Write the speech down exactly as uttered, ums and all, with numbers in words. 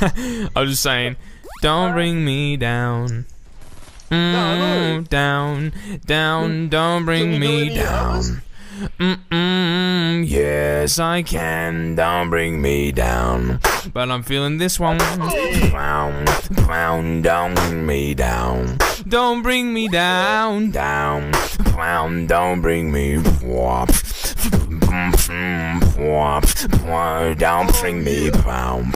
I was just saying, don't bring me down. Mm, down, down, don't bring me down. Mm-mm, yes, I can, don't bring me down. But I'm feeling this one. Down, down, don't bring me down. Don't bring me down, down, down, don't bring me. Don't bring me down.